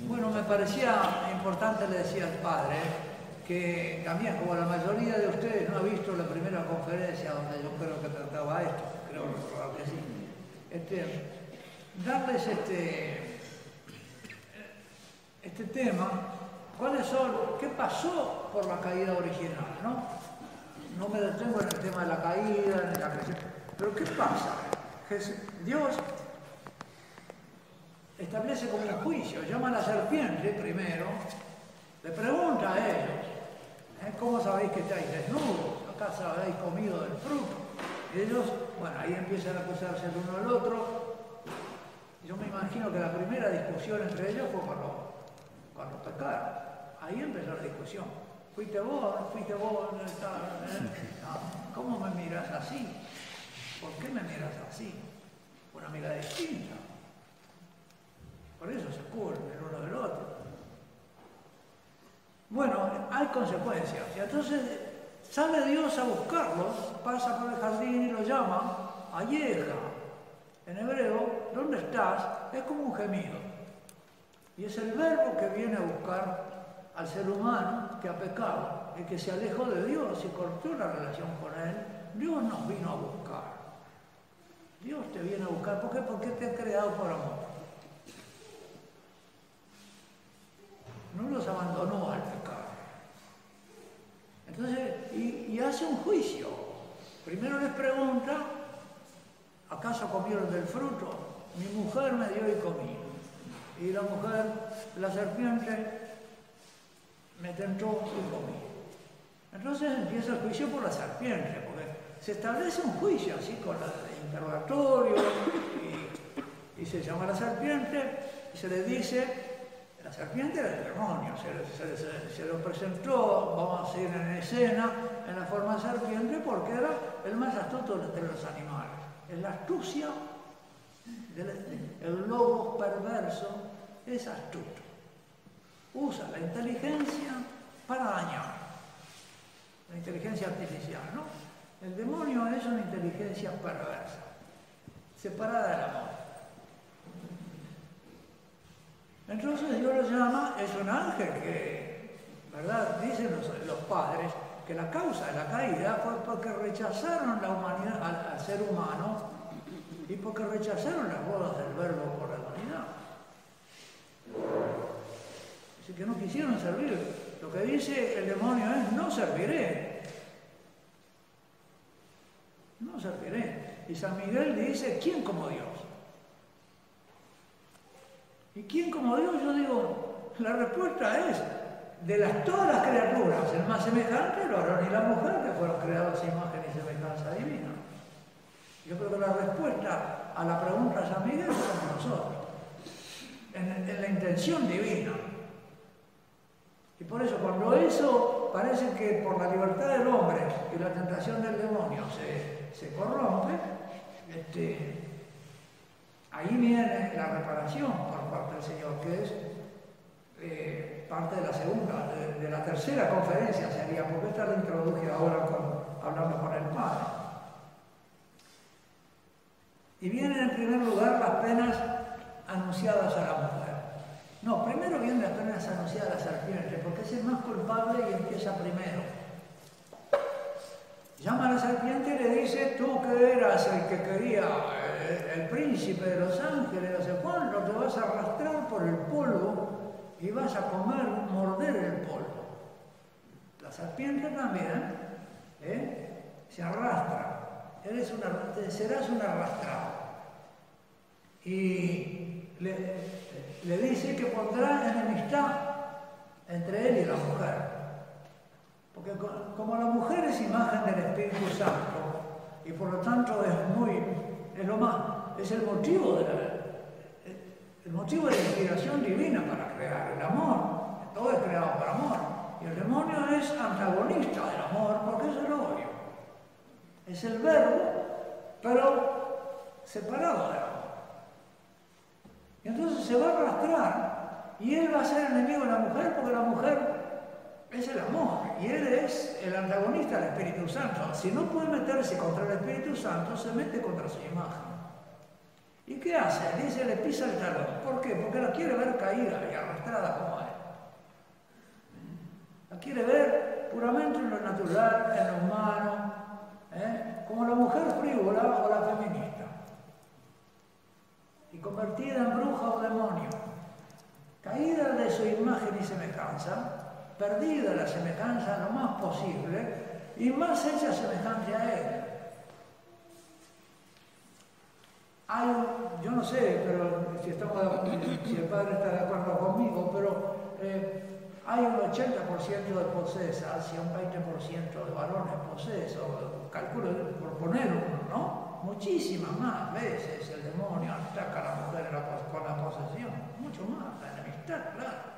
Bueno, me parecía importante, le decía al padre, que también, como la mayoría de ustedes no ha visto la primera conferencia donde yo creo que trataba esto, creo que sí, darles este tema, qué pasó por la caída original, ¿no? No me detengo en el tema de la caída, ni la creación, pero ¿qué pasa? Dios establece como un juicio, llama a la serpiente primero, le pregunta a ellos, ¿cómo sabéis que estáis desnudos? ¿Acaso habéis comido del fruto? Y ellos, bueno, ahí empiezan a acusarse el uno al otro. Yo me imagino que la primera discusión entre ellos fue cuando pecaron. Ahí empezó la discusión. Fuiste vos, ¿cómo me miras así? ¿Por qué me miras así? Una mirada distinta. Por eso se cubren el uno del otro. Bueno, hay consecuencias. Y entonces sale Dios a buscarlos, pasa por el jardín y lo llama Ayeja. En hebreo, ¿dónde estás? Es como un gemido. Y es el verbo que viene a buscar al ser humano que ha pecado, el que se alejó de Dios y cortó la relación con Él. Dios nos vino a buscar. Dios te viene a buscar. ¿Por qué? Porque te ha creado por amor. No los abandonó al pecado. Entonces, y hace un juicio. Primero les pregunta, ¿acaso comieron del fruto? Mi mujer me dio y comí. Y la mujer, la serpiente, me tentó y comí. Entonces empieza el juicio por la serpiente, porque se establece un juicio así con el interrogatorio y se llama a la serpiente y se le dice. La serpiente era el demonio, se lo presentó, vamos a decir, en escena, en la forma de serpiente, porque era el más astuto de los animales. Es la astucia, el lobo perverso es astuto. Usa la inteligencia para dañar. La inteligencia artificial, ¿no? El demonio es una inteligencia perversa, separada del amor. Entonces Dios lo llama, es un ángel que, ¿verdad? Dicen los padres que la causa de la caída fue porque rechazaron la humanidad al ser humano y porque rechazaron las bodas del verbo por la humanidad. Así que no quisieron servir. Lo que dice el demonio es, no serviré. No serviré. Y San Miguel dice, ¿quién como Dios? ¿Y quién como Dios? Yo digo, la respuesta es, todas las criaturas, el más semejante, el varón y la mujer, que fueron creados a imagen y semejanza divina. Yo creo que la respuesta a la pregunta de San Miguel somos nosotros, en la intención divina. Y por eso, cuando eso parece que por la libertad del hombre y la tentación del demonio se corrompe, ahí viene la reparación por parte del Señor, que es parte de la segunda, de la tercera conferencia sería, porque esta la introduje ahora hablando con el Padre. Y vienen en primer lugar las penas anunciadas a la mujer. No, primero vienen las penas anunciadas a la serpiente, porque es el más culpable y empieza primero. Llama a la serpiente y le dice, tú que eras el que quería, el príncipe de los ángeles, no sé cuándo, te vas a arrastrar por el polvo y vas a morder el polvo. La serpiente también se arrastra. Serás un arrastrado. Y le dice que pondrá enemistad entre él y la mujer. Porque como la mujer es imagen del Espíritu Santo, y por lo tanto es el motivo de la inspiración divina para crear el amor. Todo es creado por amor. Y el demonio es antagonista del amor porque es el odio. Es el verbo, pero separado del amor. Y entonces se va a arrastrar y él va a ser enemigo de la mujer porque la mujer es el amor y él es el antagonista del Espíritu Santo. Si no puede meterse contra el Espíritu Santo, se mete contra su imagen. ¿Y qué hace? Dice, le pisa el talón. ¿Por qué? Porque la quiere ver caída y arrastrada como es. La quiere ver puramente en lo natural, en lo humano, como la mujer frívola o la feminista. Y convertida en bruja o demonio. Caída de su imagen y semejanza, perdida la semejanza lo más posible y más hecha semejante a él. Yo no sé, pero si el padre está de acuerdo conmigo, pero hay un 80% de posesas y un 20% de varones posesos, calculo por poner uno, ¿no? Muchísimas más veces el demonio ataca a la mujer con la posesión, mucho más, la enemistad, claro.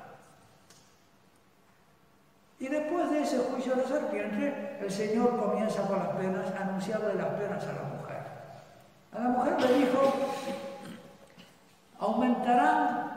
Y después de ese juicio de la serpiente, el Señor comienza con las penas, a anunciarle las penas a la mujer. A la mujer le dijo, aumentarán,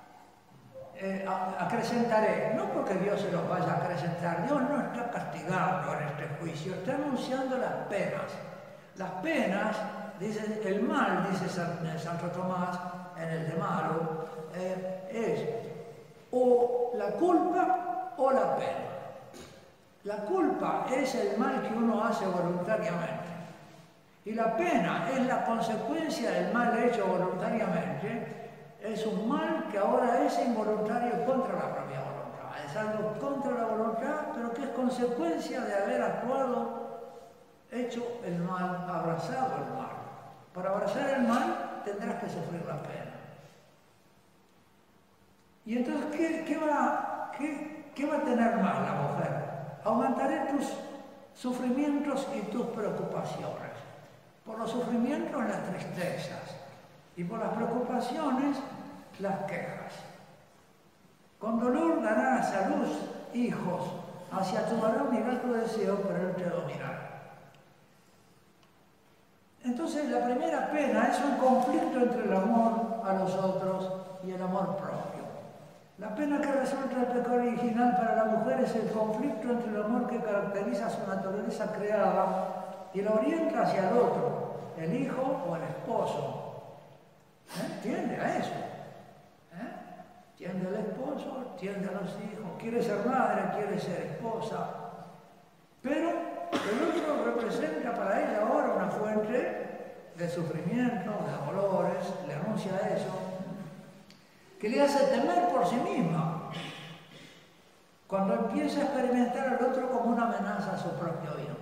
acrecentaré, no porque Dios se los vaya a acrecentar, Dios no está castigando en este juicio, está anunciando las penas. Las penas, dice el mal, dice Santo Tomás en el de Malo, es o la culpa o la pena. La culpa es el mal que uno hace voluntariamente. Y la pena es la consecuencia del mal hecho voluntariamente. Es un mal que ahora es involuntario contra la propia voluntad. Es algo contra la voluntad, pero que es consecuencia de haber actuado, hecho el mal, abrazado el mal. Para abrazar el mal tendrás que sufrir la pena. Y entonces, ¿qué va a tener más la mujer? Aumentaré tus sufrimientos y tus preocupaciones. Por los sufrimientos, las tristezas. Y por las preocupaciones, las quejas. Con dolor darás a luz hijos. Hacia tu varón irá tu deseo, pero él te dominará. Entonces, la primera pena es un conflicto entre el amor a los otros y el amor propio. La pena que resulta el pecado original para la mujer es el conflicto entre el amor que caracteriza su naturaleza creada y la orienta hacia el otro, el hijo o el esposo. Tiende a eso. Tiende al esposo, tiende a los hijos, quiere ser madre, quiere ser esposa. Pero el otro representa para ella ahora una fuente de sufrimiento, de dolores, le anuncia eso, que le hace temer por sí misma, cuando empieza a experimentar al otro como una amenaza a su propio hijo.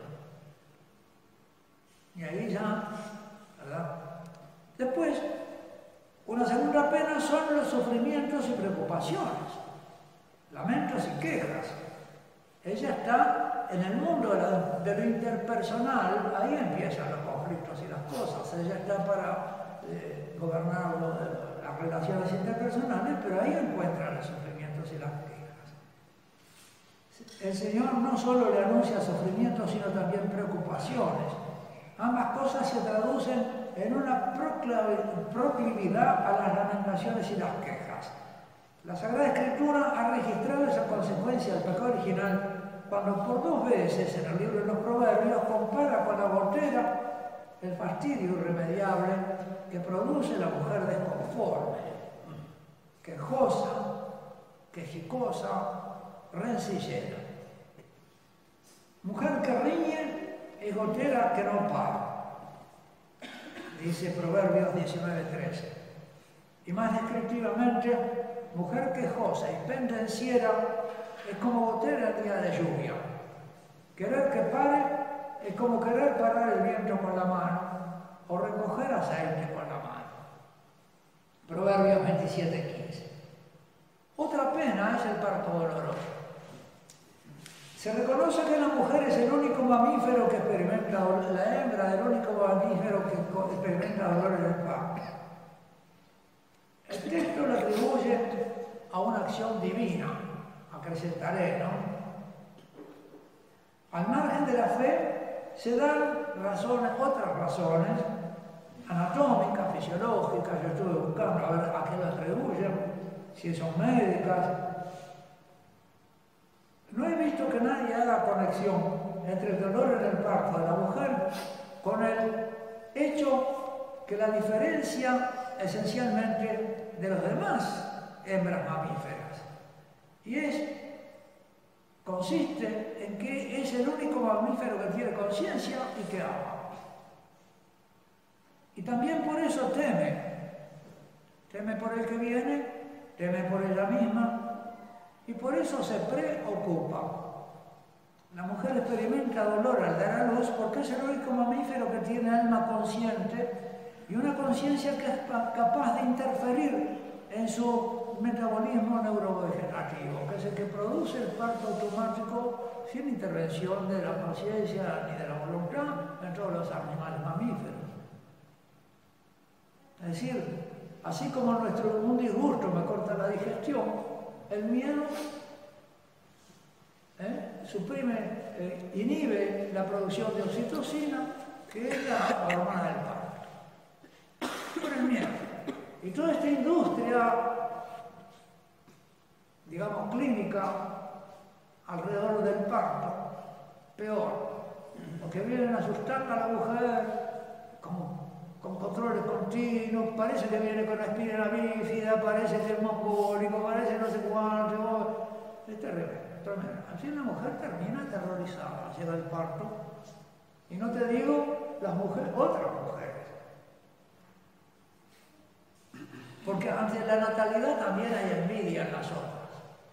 Y ahí ya, ¿verdad? Después, una segunda pena son los sufrimientos y preocupaciones, lamentos y quejas. Ella está en el mundo de lo interpersonal, ahí empiezan los conflictos y las cosas. Ella está para gobernar las relaciones interpersonales, pero ahí encuentra los sufrimientos y las quejas. El Señor no solo le anuncia sufrimientos, sino también preocupaciones. Ambas cosas se traducen en una proclividad a las lamentaciones y las quejas. La Sagrada Escritura ha registrado esa consecuencia del pecado original cuando por 2 veces en el libro de los Proverbios compara con la gotera el fastidio irremediable que produce la mujer desconforme, quejosa, quejicosa, rencillera. Mujer que riñe es gotera que no para, dice Proverbios 19:13. Y más descriptivamente, mujer quejosa y pendenciera es como gotera el día de lluvia. Querer que pare es como querer parar el viento con la mano o recoger aceite con la mano. Proverbios 27:15. Otra pena es el parto doloroso. Se reconoce que la mujer es el único mamífero que experimenta dolor, la hembra es el único mamífero que experimenta dolor en el parto. El texto lo atribuye a una acción divina, acrecentaré, ¿no? Al margen de la fe se dan otras razones anatómicas, fisiológicas. Yo estuve buscando a ver a qué lo atribuyen, si son médicas. No he visto que nadie haga conexión entre el dolor en el parto de la mujer con el hecho que la diferencia esencialmente de las demás hembras mamíferas. Y consiste en que es el único mamífero que tiene conciencia y que ama. Y también por eso teme. Teme por el que viene, teme por ella misma, y por eso se preocupa. La mujer experimenta dolor al dar a luz porque es el único mamífero que tiene alma consciente y una conciencia que es capaz de interferir en su metabolismo neurovegetativo, que es el que produce el parto automático sin intervención de la conciencia ni de la voluntad en todos los animales mamíferos. Es decir, así como un disgusto me corta la digestión, el miedo inhibe la producción de oxitocina, que es la hormona del parto. Por el miedo. Y toda esta industria, digamos, clínica alrededor del parto, peor, porque vienen asustando a la mujer con controles continuos, parece que viene con aspirina bífida, parece que es mongólico, parece no sé cuánto. Es terrible, tremendo. Así la mujer termina aterrorizada, llega el parto. Y no te digo las mujeres, otras mujeres. Porque ante la natalidad también hay envidia en las otras.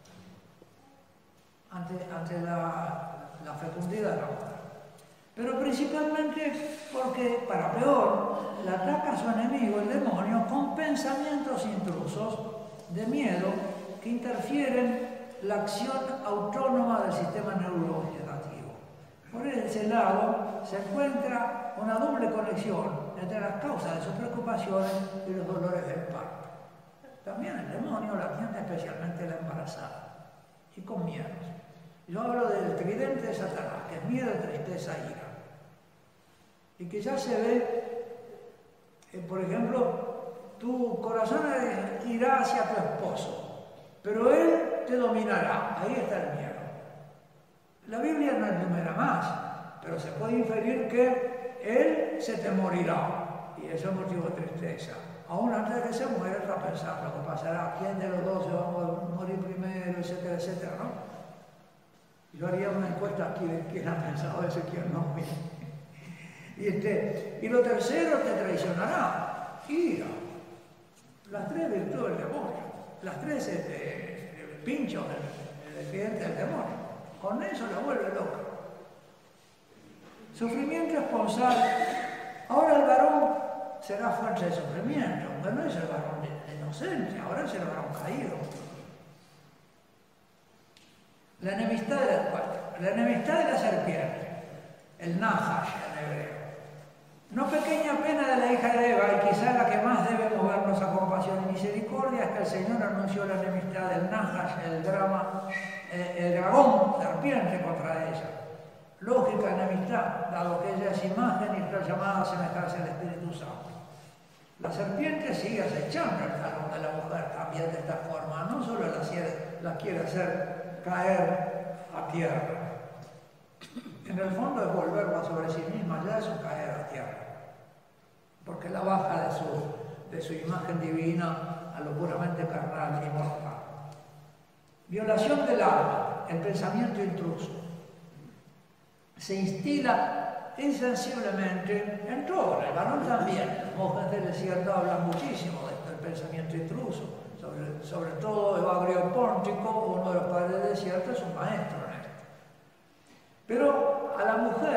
Ante la fecundidad de la mujer. Pero principalmente porque, para peor, la ataca a su enemigo, el demonio, con pensamientos intrusos de miedo que interfieren la acción autónoma del sistema neurovegetativo. Por ese lado se encuentra una doble conexión entre las causas de sus preocupaciones y los dolores del parto. También el demonio la tiene especialmente la embarazada y con miedos. Yo hablo del tridente de Satanás, que es miedo, tristeza e ira. Y que ya se ve, por ejemplo, tu corazón irá hacia tu esposo, pero él te dominará. Ahí está el miedo. La Biblia no enumera más, pero se puede inferir que él se te morirá. Y eso es motivo de tristeza. Aún antes de que se muera, está pensando lo que pasará, quién de los dos se va a morir primero, etcétera, etcétera, ¿no? Yo haría una encuesta aquí de quién ha pensado eso y quién no. Y lo tercero, te traicionará. Ira. Las tres virtudes del demonio. Las tres pinchos del cliente del demonio. Con eso la vuelve loca. Sufrimiento esponsal. Ahora el varón será fuente de sufrimiento, pero no es el varón inocente, ahora es el varón caído. La enemistad de la serpiente, el Nahash en hebreo. No pequeña pena de la hija de Eva, y quizá la que más debe movernos a compasión y misericordia, es que el Señor anunció la enemistad del Nahash, el dragón serpiente contra ella. Lógica enemistad, dado que ella es imagen y está llamada a semejarse al Espíritu Santo. La serpiente sigue acechando el talón de la mujer también de esta forma, no solo la quiere hacer caer a tierra. En el fondo es volverla sobre sí misma, ya es un caer a tierra, porque la baja de su imagen divina a lo puramente carnal y mortal. Violación del alma, el pensamiento intruso. Se instila insensiblemente en todo, el varón también. Los monjes del desierto hablan muchísimo de esto, del pensamiento intruso. Sobre todo Evagrio Póntico, uno de los padres del desierto, es un maestro en esto. Pero a la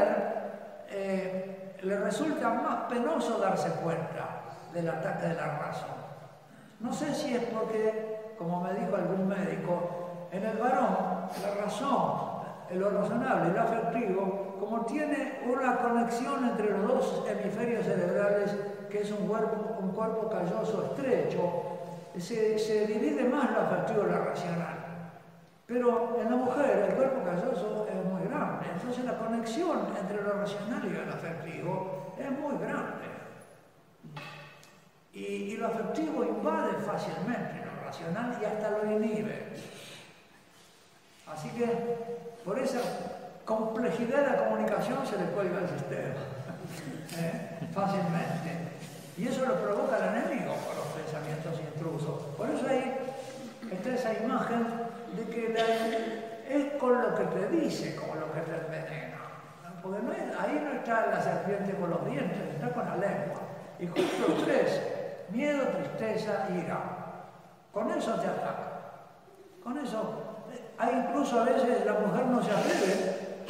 mujer le resulta más penoso darse cuenta del ataque de la razón. No sé si es porque, como me dijo algún médico, en el varón la razón, lo razonable y lo afectivo, como tiene una conexión entre los dos hemisferios cerebrales, que es un cuerpo calloso estrecho, se divide más lo afectivo y lo racional. Pero en la mujer el cuerpo calloso es muy grande, entonces la conexión entre lo racional y lo afectivo es muy grande. Y lo afectivo invade fácilmente lo racional y hasta lo inhibe. Así que por esa complejidad de la comunicación se le cuelga el sistema fácilmente. Y eso lo provoca el enemigo con los pensamientos intrusos. Por eso ahí está esa imagen de que es con lo que te dice, con lo que te envenena. Porque ahí no está la serpiente con los dientes, está con la lengua. Y con los tres, miedo, tristeza, ira. Con eso te ataca. Con eso. Hay incluso a veces la mujer no se atreve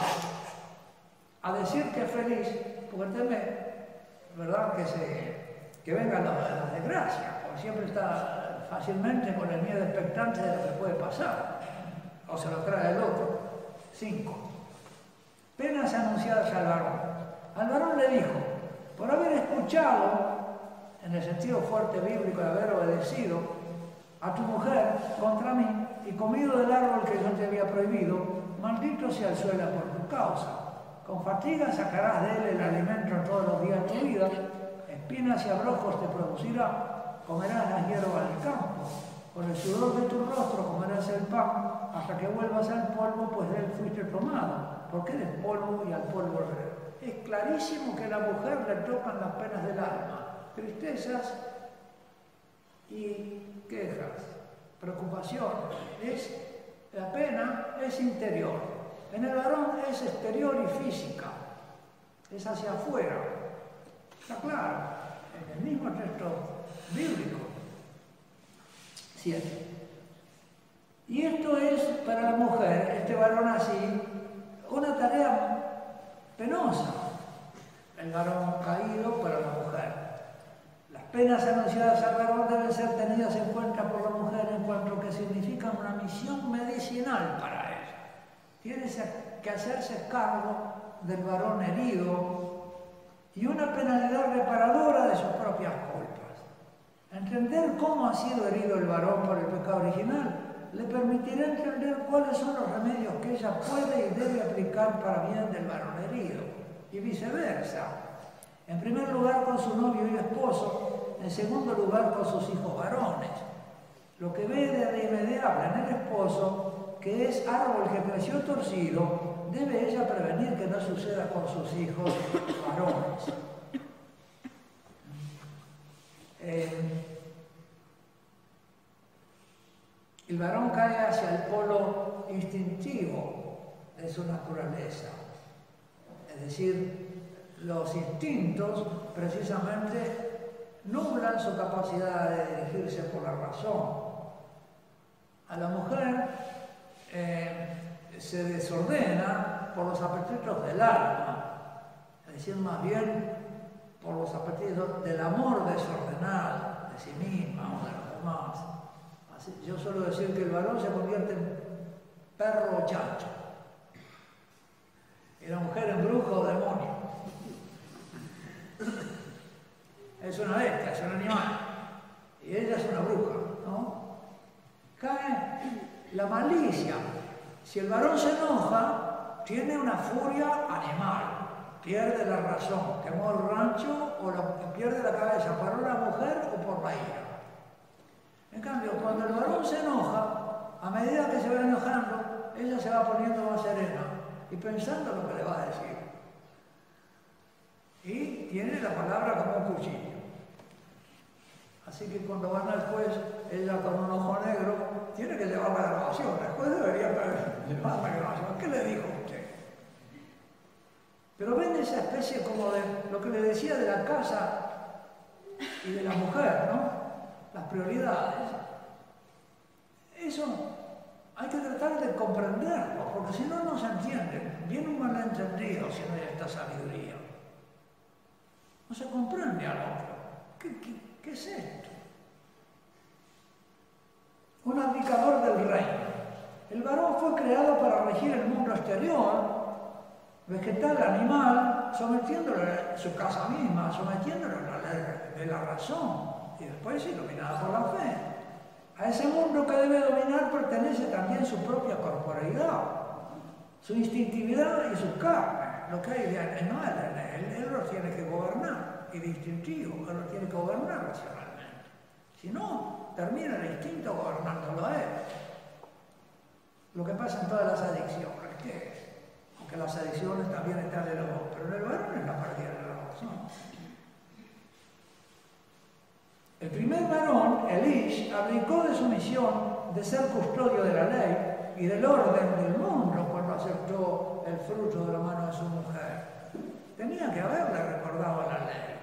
a decir que es feliz, porque teme, ¿verdad?, que vengan las desgracias, porque siempre está fácilmente con el miedo expectante de lo que puede pasar, o se lo trae el otro. 5. Penas anunciadas al varón. Al varón le dijo, por haber escuchado, en el sentido fuerte bíblico de haber obedecido a tu mujer contra mí y comido del árbol que yo te había prohibido, maldito sea el suelo por tu causa. Con fatiga sacarás de él el alimento todos los días de tu vida, espinas y abrojos te producirá, comerás la hierba del campo. Con el sudor de tu rostro comerás el pan, hasta que vuelvas al polvo, pues de él fuiste tomado, porque eres polvo y al polvo volverás. Es clarísimo que a la mujer le tocan las penas del alma, tristezas y quejas, preocupación. La pena es interior. En el varón es exterior y física, es hacia afuera. Está claro, en el mismo texto bíblico. 7. Y esto es para la mujer, este varón así, una tarea penosa. El varón caído para la mujer. Las penas anunciadas al varón deben ser tenidas en cuenta por la mujer en cuanto que significan una misión medicinal para ella. Tiene que hacerse cargo del varón herido y una penalidad reparadora de sus propias culpas. Entender cómo ha sido herido el varón por el pecado original le permitirá entender cuáles son los remedios que ella puede y debe aplicar para bien del varón herido, y viceversa. En primer lugar con su novio y esposo, en segundo lugar con sus hijos varones. Lo que ve de irremediable en el esposo, que es árbol que creció torcido, debe ella prevenir que no suceda con sus hijos varones. El varón cae hacia el polo instintivo de su naturaleza. Es decir, los instintos precisamente nublan su capacidad de dirigirse por la razón. A la mujer se desordena por los apetitos del alma, es decir, más bien por los apetitos del amor desordenado de sí misma o de los demás. Así, yo suelo decir que el varón se convierte en perro o chancho y la mujer en brujo o demonio. Es una bestia, es un animal y ella es una bruja, ¿no? Cae la malicia. Si el varón se enoja, tiene una furia animal, pierde la razón, quemó el rancho o pierde la cabeza, por la mujer o por la ira. En cambio, cuando el varón se enoja, a medida que se va enojando, ella se va poniendo más serena y pensando lo que le va a decir. Y tiene la palabra como un cuchillo. Así que cuando van al juez, ella con un ojo negro tiene que llevar la grabación. El juez debería llevar la grabación. ¿Qué le dijo usted? Pero ven esa especie como de lo que le decía de la casa y de la mujer, ¿no? Las prioridades. Eso hay que tratar de comprenderlo, porque si no, no se entiende. Viene un malentendido si no hay esta sabiduría. No se comprende al otro. ¿Qué es esto? Un abdicador del reino. El varón fue creado para regir el mundo exterior, vegetal, animal, sometiéndolo a su casa misma, sometiéndolo a la ley de la razón y después iluminado por la fe. A ese mundo que debe dominar pertenece también su propia corporeidad, su instintividad y su carne. Lo que hay de animal en él lo tiene que gobernar, y de instintivo, él lo tiene que gobernar racionalmente. Si no, termina el instinto gobernándolo a él. Lo que pasa en todas las adicciones, que aunque las adicciones también están en el varón, pero en el varón es la pérdida de la razón. Elish, abdicó de su misión de ser custodio de la ley y del orden del mundo cuando aceptó el fruto de la mano de su mujer. Tenía que haberle recordado la ley.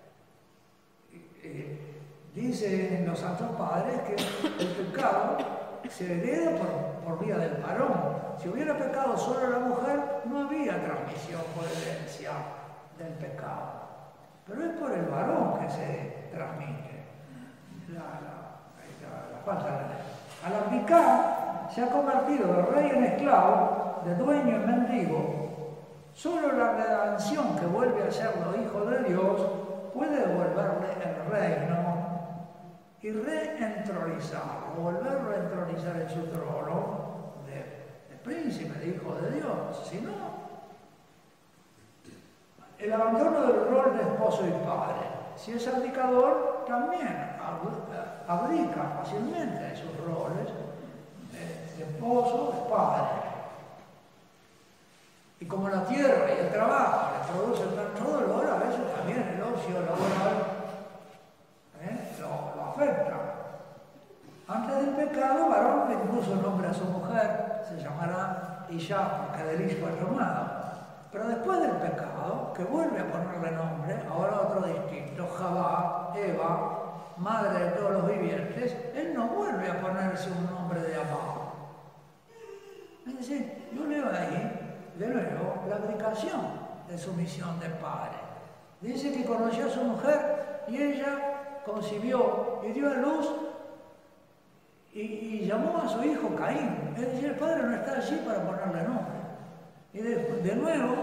Dicen los santos padres que el pecado se hereda por vía del varón. Si hubiera pecado solo la mujer, no había transmisión por herencia del pecado. Pero es por el varón que se transmite la falta de la ley. Al abdicar, se ha convertido de rey en esclavo, de dueño en mendigo. Solo la redención que vuelve a serlo hijo de Dios puede devolverle el reino y reentronizarlo, volverlo a entronizar en su trono de príncipe, de hijo de Dios. Si no, el abandono del rol de esposo y padre. Si es abdicador, también abdica fácilmente de sus roles de esposo, de padre. Y como la tierra y el trabajo le producen tanto dolor, a veces también el ocio laboral lo afecta. Antes del pecado, varón le impuso el nombre a su mujer, se llamará Isha porque del hijo fue tomado. Pero después del pecado, que vuelve a ponerle nombre, ahora otro distinto, Javá, Eva, madre de todos los vivientes, él no vuelve a ponerse un nombre de Abba. Es decir, yo leo ahí, de nuevo, la abdicación de su misión de padre. Dice que conoció a su mujer y ella concibió y dio a luz y llamó a su hijo Caín. Es decir, el padre no está allí para ponerle nombre. Y de nuevo,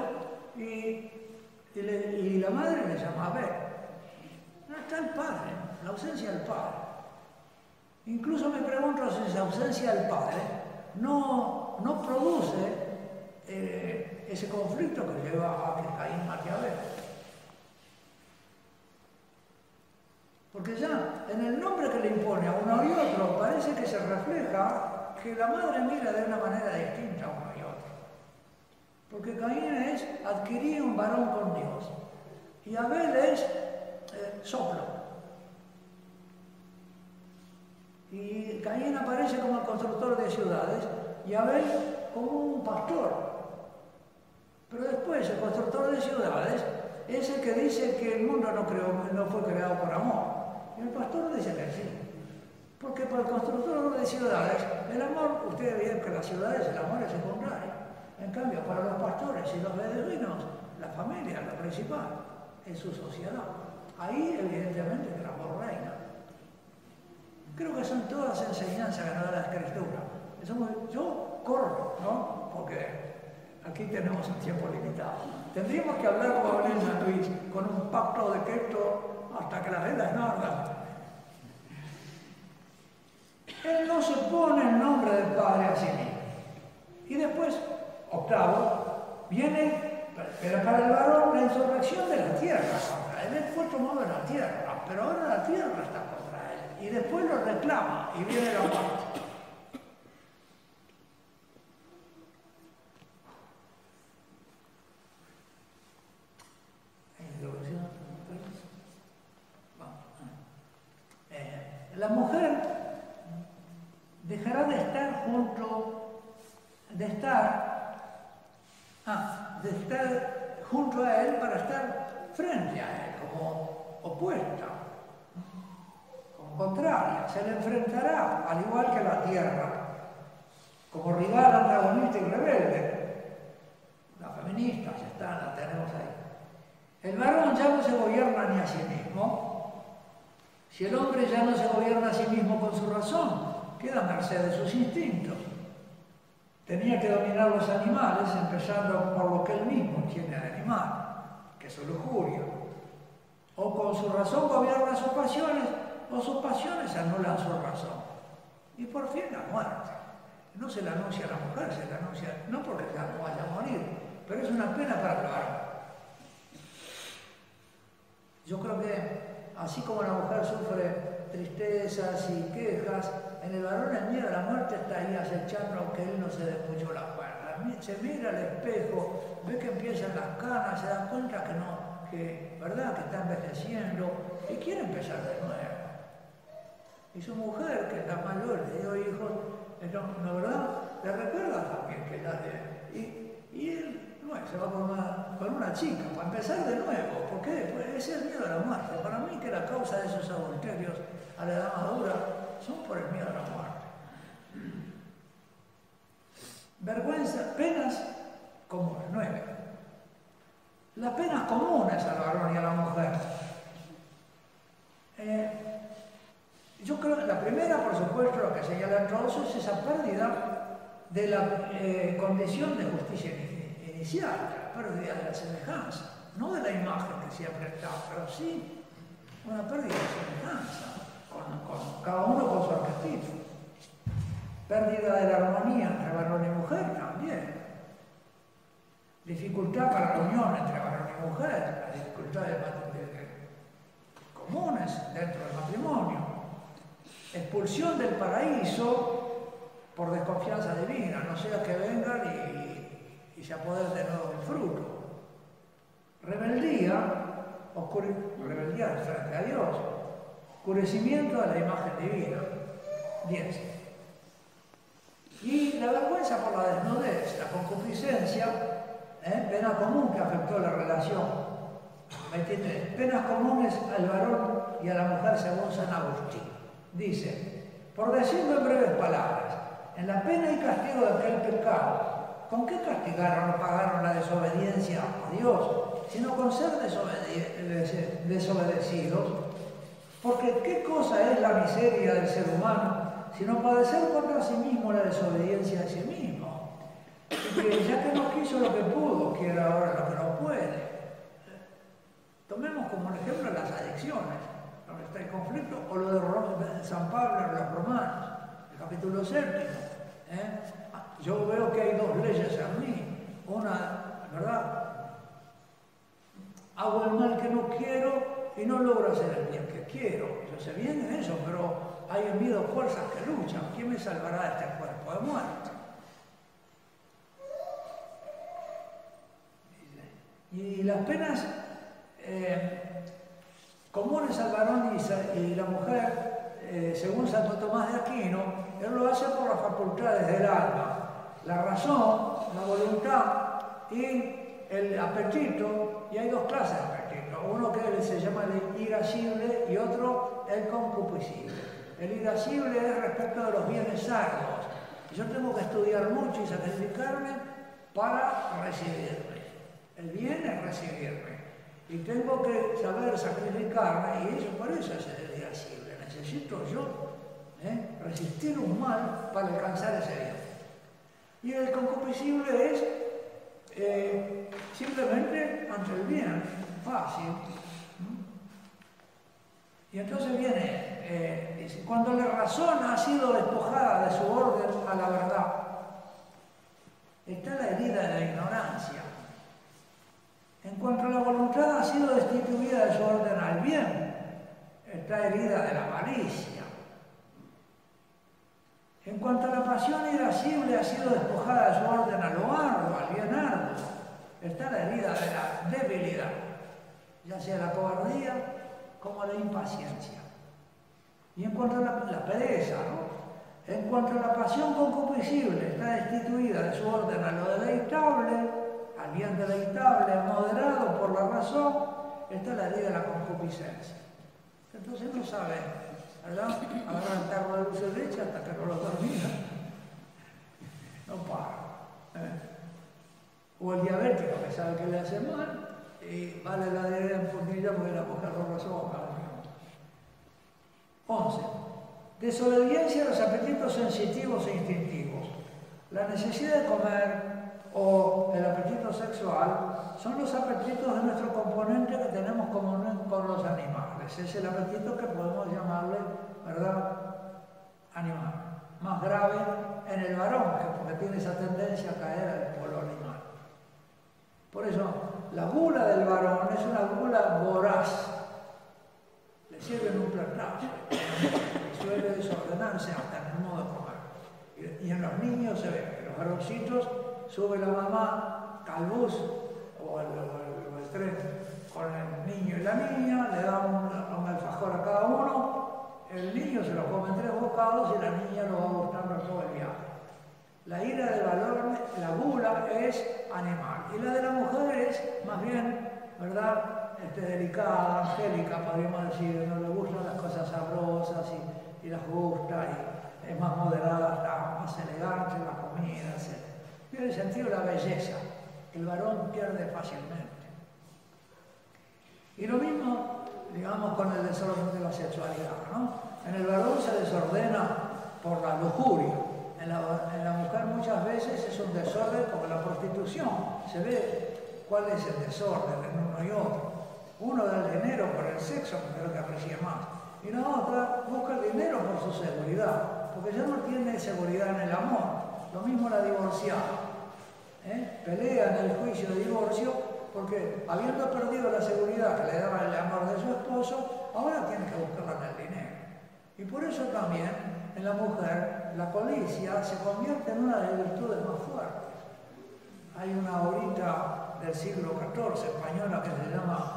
y la madre le llama Abel. No está el padre, la ausencia del padre. Incluso me pregunto si esa ausencia del padre no produce ese conflicto que lleva a que Caín mate a Abel. Porque ya en el nombre que le impone a uno y otro parece que se refleja que la madre mira de una manera distinta a uno y otro. Porque Caín es adquirir un varón con Dios y Abel es soplo. Y Caín aparece como el constructor de ciudades y Abel como un pastor. Pero después el constructor de ciudades es el que dice que el mundo no fue creado por amor. Y el pastor dice que sí. Porque para el constructor de ciudades, el amor, ustedes ven que en las ciudades el amor es secundario. En cambio, para los pastores y los beduinos, la familia, lo principal, es su sociedad. Ahí, evidentemente, el amor reina. Creo que son todas enseñanzas que nos da la Escritura. Yo corro, ¿no? Porque aquí tenemos un tiempo limitado. Tendríamos que hablar con Gabriel San Luis con un pacto de Keto hasta que las velas no ardan. Él no se pone el nombre del Padre a sí mismo. Y después, octavo, viene, pero para el varón, la insurrección de la tierra contra él. Él fue tomado de la tierra, pero ahora la tierra está contra él. Y después lo reclama y viene la muerte. La mujer dejará de estar junto a él para estar frente a él, como opuesta, como contraria. Se le enfrentará, al igual que la tierra, como rival, antagonista y rebelde. Las feministas están, las tenemos ahí. El varón ya no se gobierna ni a sí mismo. Si el hombre ya no se gobierna a sí mismo con su razón, queda a merced de sus instintos. Tenía que dominar los animales, empezando por lo que él mismo tiene de animal, que es su lujuria. O con su razón gobierna sus pasiones, o sus pasiones anulan su razón. Y por fin la muerte. No se le anuncia a la mujer, se le anuncia, no porque ya no vaya a morir, pero es una pena para el varón. Yo creo que así como la mujer sufre tristezas y quejas, en el varón el miedo a la muerte está ahí acechando, aunque él no se dé mucho la cuerda. Se mira al espejo, ve que empiezan las canas, se da cuenta que no, ¿verdad? Que está envejeciendo y quiere empezar de nuevo. Y su mujer, que es la mayor, le dio hijos, ¿no verdad? Le recuerda también que la de... Y él, bueno, se va con una chica, para empezar de nuevo. ¿Por qué? Pues ese es el miedo a la muerte. Para mí que la causa de esos adulterios a la edad madura son por el miedo a la muerte. Vergüenza, penas comunes, 9. Las penas comunes al varón y a la mujer. Yo creo que la primera, por supuesto, lo que señala todos es esa pérdida de la condición de justicia inicial, la pérdida de la semejanza, no de la imagen que siempre está, pero sí una pérdida de semejanza, con cada uno con su arquetipo. Pérdida de la armonía entre varón y mujer también. Dificultad para la unión entre varón y mujer, las dificultades comunes dentro del matrimonio. Expulsión del paraíso por desconfianza divina, no sea que vengan y se apoderen de nuevo del fruto. Rebeldía, rebeldía frente a Dios, oscurecimiento de la imagen divina. 10. Y la vergüenza por la desnudez, la concupiscencia, pena común que afectó la relación. 23. Penas comunes al varón y a la mujer según San Agustín. Dice, por decirlo en breves palabras, en la pena y castigo de aquel pecado, ¿con qué castigaron o pagaron la desobediencia a Dios? Sino con ser desobedecidos. Porque ¿qué cosa es la miseria del ser humano? Sino padecer contra sí mismo la desobediencia de sí mismo. Y que ya que no quiso lo que pudo, quiere ahora lo que no puede. Tomemos como ejemplo las adicciones, donde está el conflicto, o lo de San Pablo en los Romanos, el capítulo 7. Yo veo que hay dos leyes en mí. Una, ¿verdad? Hago el mal que no quiero y no logro hacer el bien que quiero. Yo sé bien eso, pero hay en mí dos fuerzas que luchan. ¿Quién me salvará de este cuerpo de muerte? Y las penas comunes al varón y la mujer, según Santo Tomás de Aquino, él lo hace por las facultades del alma. La razón, la voluntad y el apetito, y hay dos clases de apetito. Uno que se llama el irascible y otro el concupiscible. El irascible es respecto de los bienes sagrados. Yo tengo que estudiar mucho y sacrificarme para recibirme. El bien es recibirme. Y tengo que saber sacrificarme, y eso por eso es el irascible. Necesito yo resistir un mal para alcanzar ese bien. Y el concupiscible es simplemente ante el bien, fácil. Y entonces viene, dice, cuando la razón ha sido despojada de su orden a la verdad, está la herida de la ignorancia. En cuanto a la voluntad ha sido destituida de su orden al bien, está herida de la malicia. En cuanto a la pasión irascible ha sido despojada de su orden a lo arduo, al bien arduo, está la herida de la debilidad, ya sea la cobardía como la impaciencia. Y en cuanto a la pereza, ¿no? En cuanto a la pasión concupiscible, está destituida de su orden a lo deleitable, al bien deleitable, moderado por la razón, está la herida de la concupiscencia. Entonces no sabe, ¿verdad? Agarra el tarro de dulce de leche hasta que no lo termina. No para. O el diabético que sabe que le hace mal y vale la herida en puntilla porque la mujer lo razón. 11. Desobediencia a los apetitos sensitivos e instintivos. La necesidad de comer o el apetito sexual son los apetitos de nuestro componente que tenemos común con los animales. Es el apetito que podemos llamarle, ¿verdad?, animal. Más grave en el varón, porque tiene esa tendencia a caer al polo animal. Por eso, la gula del varón es una gula voraz. Le sirven un platazo, suele desordenarse hasta en el modo de comer. Y en los niños se ve que los varoncitos sube la mamá al bus o el tren con el niño y la niña, le da un alfajor a cada uno, el niño se lo come en 3 bocados y la niña lo va gustando todo el viaje. La ira del varón, la gula, es animal. Y la de la mujer es más bien, ¿verdad? Delicada, angélica, podríamos decir. No le gustan las cosas sabrosas y las gusta, y es más moderada, está más elegante en la comida, etc. Tiene el sentido de la belleza. El varón pierde fácilmente. Y lo mismo, digamos, con el desorden de la sexualidad, ¿no? En el varón se desordena por la lujuria. En la mujer muchas veces es un desorden como la prostitución. Se ve cuál es el desorden en uno y otro. Uno da el dinero por el sexo, porque es lo que aprecia más. Y la otra busca el dinero por su seguridad, porque ya no tiene seguridad en el amor. Lo mismo la divorciada. Pelea en el juicio de divorcio porque, habiendo perdido la seguridad que le daba el amor de su esposo, ahora tiene que buscarla en el dinero. Y por eso también en la mujer la codicia se convierte en una de las virtudes más fuertes. Hay una obrita del siglo XIV española que se llama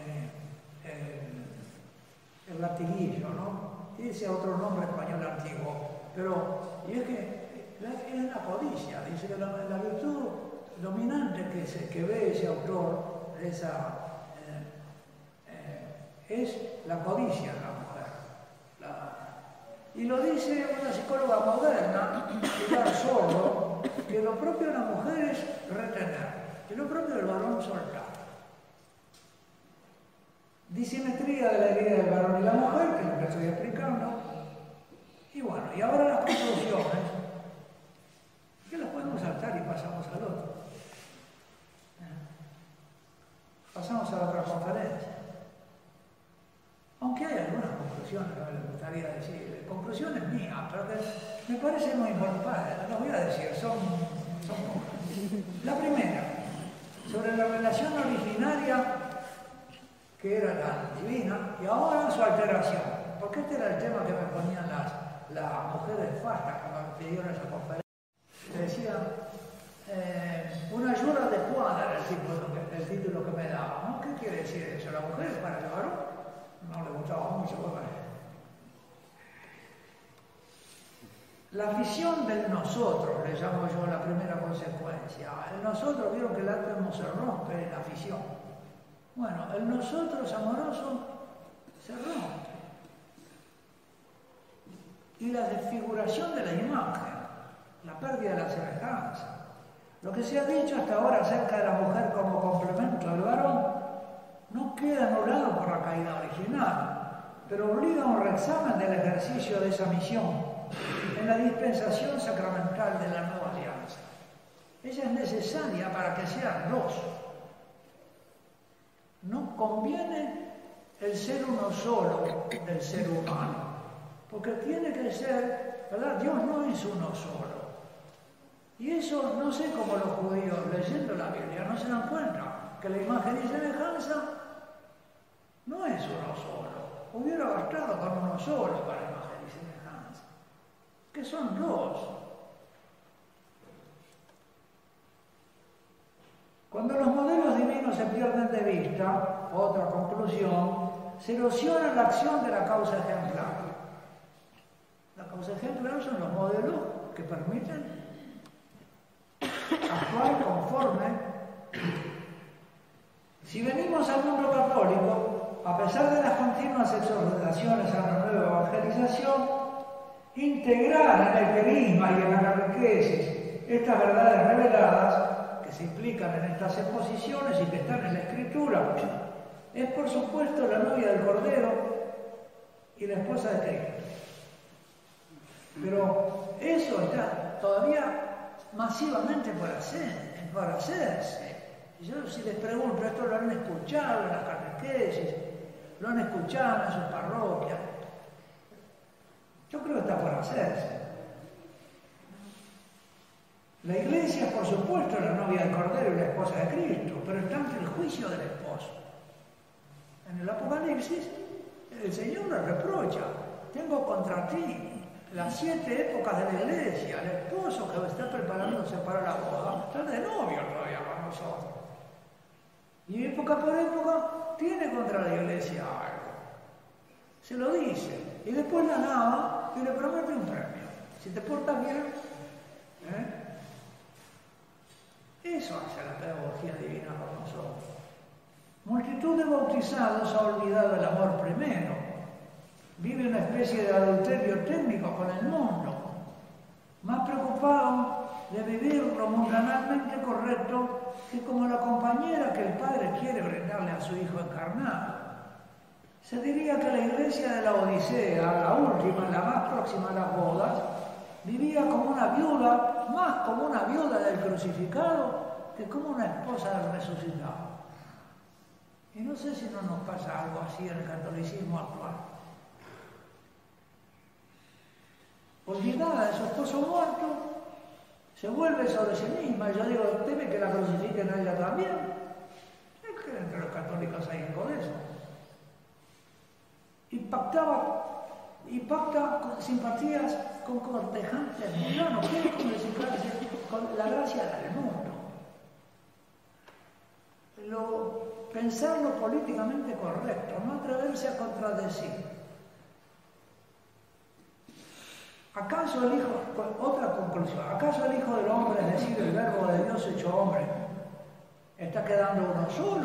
el latiguillo, ¿no? Y dice otro nombre español antiguo, y es que es la codicia. Dice que la virtud dominante que ve ese autor es la codicia de la mujer. Y lo dice una psicóloga moderna, Pilar Sordo, que lo propio de la mujer es retener, y lo propio del varón soltar. Disimetría de la herida del varón y la mujer, que es lo que estoy explicando. Y bueno, y ahora las conclusiones, que las podemos saltar y pasamos al otro. Pasamos a la otra conferencia. Aunque hay algunas conclusiones que me gustaría decir, conclusiones mías, pero que me parece muy importante, las voy a decir, son pocas. La primera, sobre la relación originaria que era la divina, y ahora su alteración, porque este era el tema que me ponían las mujeres fastas cuando me pidieron esa conferencia. Decían, una ayuda adecuada era el título que me daban, ¿no? ¿Qué quiere decir eso? ¿La mujer es para el varón? No le gustaba mucho. La visión del nosotros, le llamo yo la primera consecuencia. El nosotros, vieron que el átomo se rompe en la fisión. Bueno, el nosotros amoroso se rompe. Y la desfiguración de la imagen, la pérdida de la semejanza. Lo que se ha dicho hasta ahora acerca de la mujer como complemento del varón no queda anulado por la caída original, pero obliga a un reexamen del ejercicio de esa misión en la dispensación sacramental de la nueva alianza. Ella es necesaria para que sean dos. No conviene el ser uno solo del ser humano, porque tiene que ser, ¿verdad? Dios no es uno solo. Y eso no sé cómo los judíos, leyendo la Biblia, no se dan cuenta que la imagen y semejanza no es uno solo. Hubiera bastado con uno solo para imagen y semejanza, que son dos. Cuando los modelos divinos se pierden de vista, otra conclusión, se erosiona la acción de la causa ejemplar. La causa ejemplar son los modelos que permiten actuar conforme. Si venimos al mundo católico, a pesar de las continuas exhortaciones a la nueva evangelización, integrar en el querigma y en la catequesis estas verdades reveladas que se implican en estas exposiciones y que están en la Escritura, es por supuesto la novia del Cordero y la esposa de Cristo. Pero eso está todavía masivamente por hacerse. Yo si les pregunto, esto lo han escuchado en las catequesis, lo han escuchado en sus parroquias, yo creo que está por hacerse. La iglesia, por supuesto, es la novia del Cordero y la esposa de Cristo, pero está ante el juicio del esposo. En el Apocalipsis, el Señor le reprocha: tengo contra ti las 7 épocas de la iglesia. El esposo que está preparándose para la boda está de novio todavía con nosotros. Y época por época tiene contra la iglesia algo. Se lo dice. y después la lava y le promete un premio. Si te portas bien, eso hace la pedagogía divina con nosotros. Multitud de bautizados ha olvidado el amor primero. Vive una especie de adulterio técnico con el mundo, más preocupado de vivir lo mundanalmente correcto que como la compañera que el padre quiere brindarle a su hijo encarnado. Se diría que la iglesia de la Odisea, la última, la más próxima a las bodas, vivía como una viuda, más como una viuda del crucificado que como una esposa del resucitado. Y no sé si no nos pasa algo así en el catolicismo actual. Olvidada de su esposo muerto, se vuelve sobre sí misma. Yo digo, teme que la crucifiquen a ella también. Es que entre los católicos hay algo de eso. Y pacta con simpatías con cortejantes mundanos, quiere comunicarse con la gracia del mundo. Pensar lo políticamente correcto, no atreverse a contradecir. ¿Acaso el Hijo, otra conclusión, acaso el Hijo del Hombre, es decir, el Verbo de Dios hecho hombre, está quedando uno solo?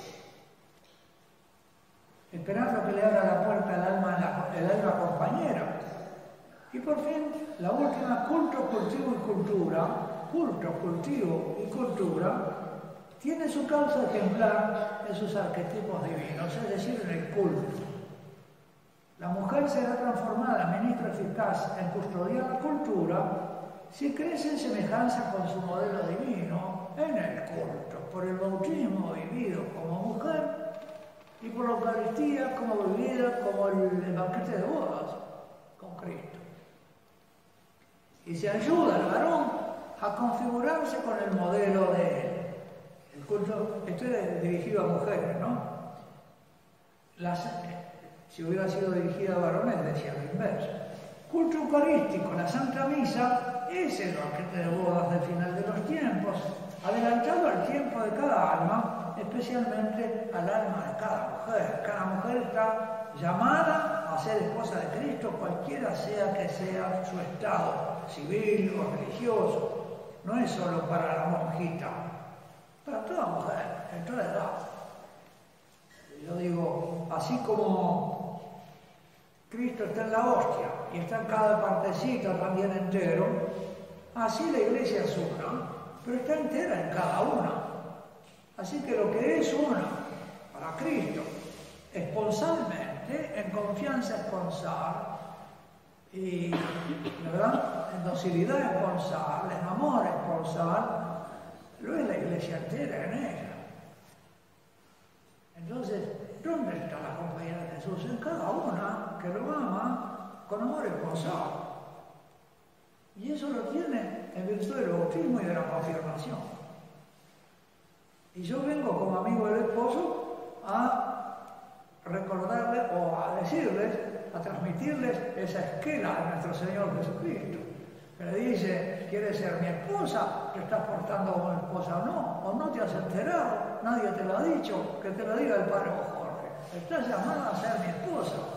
Esperando que le abra la puerta el alma compañera. Y por fin, la última, culto, cultivo y cultura, culto, cultivo y cultura, tiene su causa ejemplar en sus arquetipos divinos, es decir, en el culto. La mujer será transformada en ministro eficaz en custodiar la cultura si crece en semejanza con su modelo divino en el culto, por el bautismo vivido como mujer y por la Eucaristía como vivida como el banquete de bodas con Cristo. Y se ayuda al varón a configurarse con el modelo de él. El culto, esto es dirigido a mujeres, ¿no? Si hubiera sido dirigida a varones, decía lo inverso. Culto eucarístico, la Santa Misa, es el banquete de bodas del final de los tiempos, adelantado al tiempo de cada alma, especialmente al alma de cada mujer. Cada mujer está llamada a ser esposa de Cristo, cualquiera sea que sea su estado civil o religioso. No es solo para la monjita, para toda mujer, en toda edad. Yo digo, así como Cristo está en la hostia y está en cada partecita también entero, así la iglesia es una, pero está entera en cada una. Así que lo que es una para Cristo, esponsalmente, en confianza esponsal, y ¿verdad? En docilidad esponsal, en amor esponsal, lo es la iglesia entera en ella. Entonces, ¿dónde está la compañía de Jesús? En cada una que lo ama con amor esponsal. Y eso lo tiene en virtud del bautismo y de la confirmación. Y yo vengo como amigo del esposo a recordarles o a decirles, a transmitirles esa esquela de nuestro Señor Jesucristo. Que le dice, ¿quieres ser mi esposa? ¿Te estás portando como esposa o no te has enterado? Nadie te lo ha dicho, que te lo diga el padre Jorge. Estás llamada a ser mi esposa.